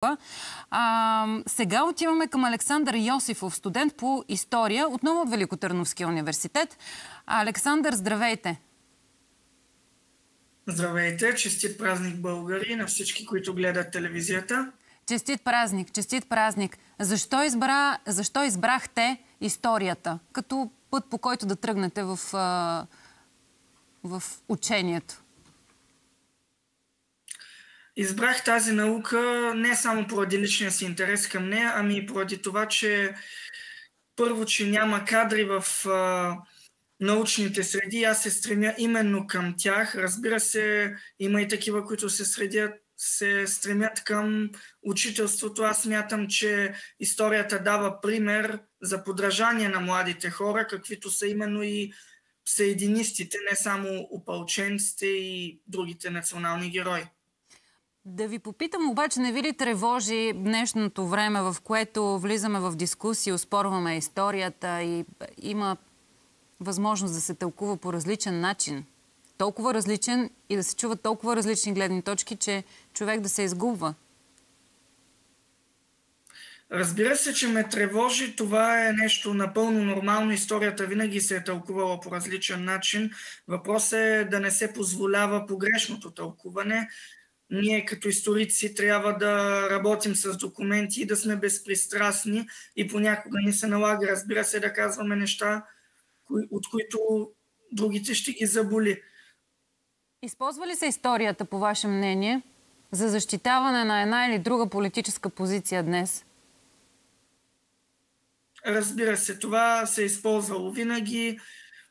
Петрова. Сега отиваме към Александър Йосифов, студент по история, отново от Великотърновския университет. Александър, здравейте! Здравейте! Честит празник, българи, на всички, които гледат телевизията. Честит празник, честит празник. Защо избрахте историята като път, по който да тръгнете в учението? Избрах тази наука не само поради личния си интерес към нея, ами и поради това, че първо, че няма кадри в научните среди. Аз се стремя именно към тях. Разбира се, има и такива, които се стремят към учителството. Аз смятам, че историята дава пример за подражание на младите хора, каквито са именно и съединистите, не само опълченците и другите национални герои. Да ви попитам, обаче, не ви ли тревожи днешното време, в което влизаме в дискусии, оспорваме историята и има възможност да се тълкува по различен начин? Толкова различен и да се чуват толкова различни гледни точки, че човек да се изгубва. Разбира се, че ме тревожи. Това е нещо напълно нормално. Историята винаги се е тълкувала по различен начин. Въпросът е да не се позволява погрешното тълкуване. Ние като историци трябва да работим с документи и да сме безпристрастни и понякога ни се налага, разбира се, да казваме неща, от които другите ще ги заболи. Използва ли се историята, по ваше мнение, за защитаване на една или друга политическа позиция днес? Разбира се, това се е използвало винаги.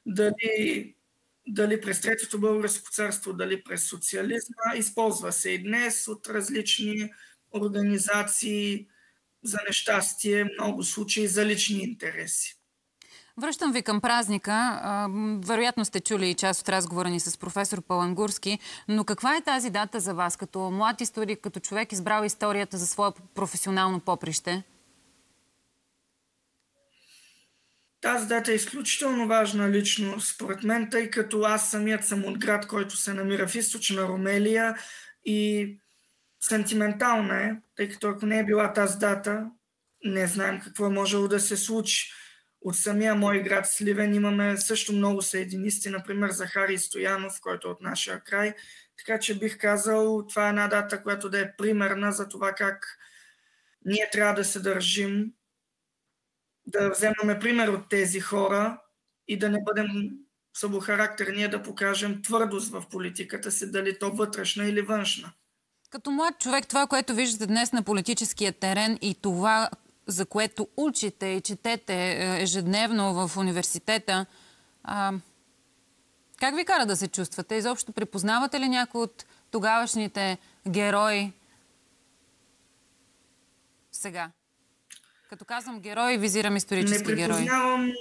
Дали през Третото българско царство, дали през социализма. Използва се и днес от различни организации за нещастие, много случаи за лични интереси. Връщам ви към празника. Вероятно сте чули и част от разговора ни с професор Палангурски, но каква е тази дата за вас, като млад историк, като човек избрал историята за свое професионално поприще? Тази дата е изключително важна лично, според мен, тъй като аз самият съм от град, който се намира в източна Румелия и сантиментална е, тъй като ако не е била тази дата, не знаем какво е можело да се случи. От самия мой град Сливен имаме също много съединисти, например Захари Стоянов, който е от нашия край. Така че бих казал, това е една дата, която да е примерна за това как ние трябва да се държим, да вземаме пример от тези хора и да не бъдем слабохарактерни, да покажем твърдост в политиката си, дали то вътрешна или външна. Като млад човек, това, което виждате днес на политическия терен и това, за което учите и четете ежедневно в университета, как ви кара да се чувствате? Изобщо припознавате ли някой от тогавашните герои сега? Като казвам герои, визирам исторически герои.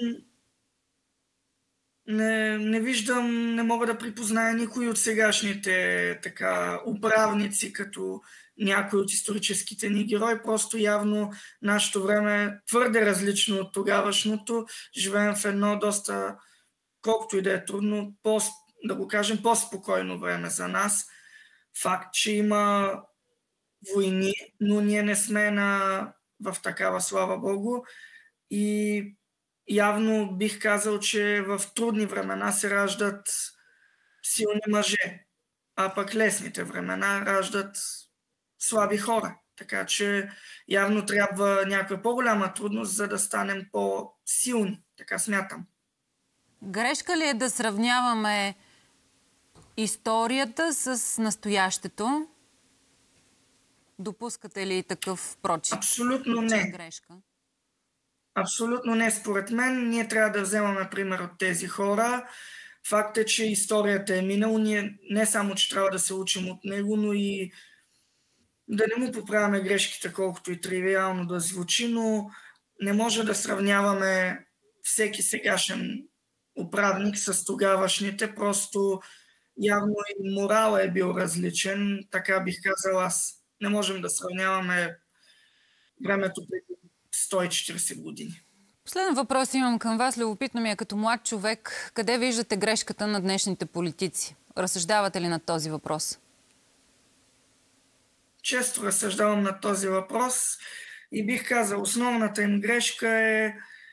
Не виждам, не мога да припозная никой от сегашните управници, като някой от историческите ни герои. Просто явно нашето време е твърде различно от тогавашното. Живеем в едно доста, колкото и да е трудно, да го кажем, по-спокойно време за нас. Факт, че има войни, но ние не сме в такава, слава Богу. И явно бих казал, че в трудни времена се раждат силни мъже, а пък лесните времена раждат слаби хора. Така че явно трябва някаква по-голяма трудност, за да станем по-силни. Така смятам. Грешка ли е да сравняваме историята с настоящето? Допускате ли такъв прочит? Абсолютно не. Грешка? Абсолютно не. Според мен ние трябва да вземаме пример от тези хора. Факт е, че историята е минало. Ние не само, че трябва да се учим от него, но и да не му поправяме грешките, колкото и тривиално да звучи, но не може да сравняваме всеки сегашен управник с тогавашните. Просто явно и морал е бил различен, така бих казал аз. Не можем да сравняваме времето преди 140 години. Последен въпрос имам към вас. Любопитно ми е като млад човек. Къде виждате грешката на днешните политици? Разсъждавате ли над този въпрос? често разсъждавам на този въпрос и бих казал, основната им грешка е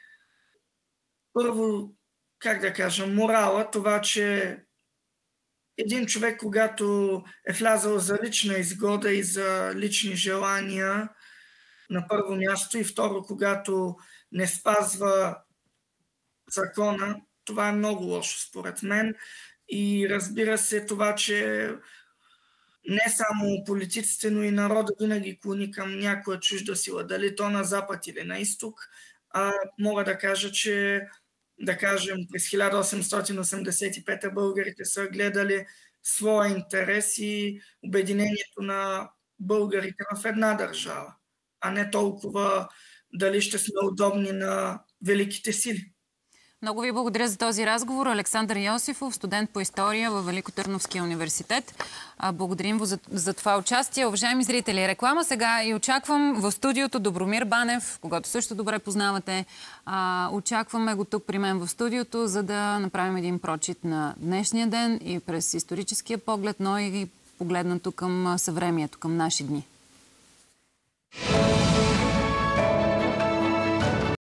първо, как да кажа, морала, това, че един човек, когато е влязъл за лична изгода и за лични желания, на първо място, и второ, когато не спазва закона, това е много лошо според мен. И разбира се, това, че не само политиците, но и народа винаги клони към някоя чужда сила, дали то на запад или на изток. Мога да кажа, че да кажем през 1885 българите са гледали своя интерес и обединението на българите в една държава, а не толкова дали ще сме удобни на великите сили. Много ви благодаря за този разговор. Александър Йосифов, студент по история във Великотърновския университет. Благодарим ви за това участие. Уважаеми зрители, реклама сега и очаквам в студиото Добромир Банев, когато също добре познавате. Очакваме го тук при мен в студиото, за да направим един прочит на днешния ден и през историческия поглед, но и погледнато към съвремието, към наши дни.